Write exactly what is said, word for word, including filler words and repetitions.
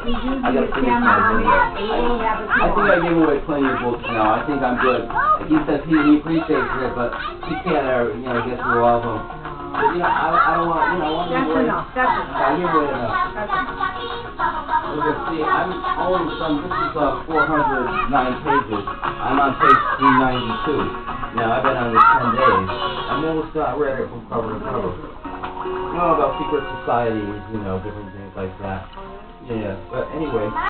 I gotta finish my agenda. I think I gave away plenty of books now. I think I'm good. He says he, he appreciates it, but he can't, uh, you know, get through all of them. But, you know, I, I don't want, you know, I want to That's wait. enough. That's enough. I give away enough. That's enough. Look, see, I'm only some, this is uh, four hundred nine pages. I'm on page three ninety-two. Now, I've been on this ten days. I'm almost not read it from cover to cover. You know about secret societies, you know, different things like that. Yeah, but anyway.